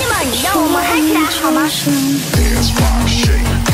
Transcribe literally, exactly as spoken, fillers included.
们，让我们嗨起来好吗？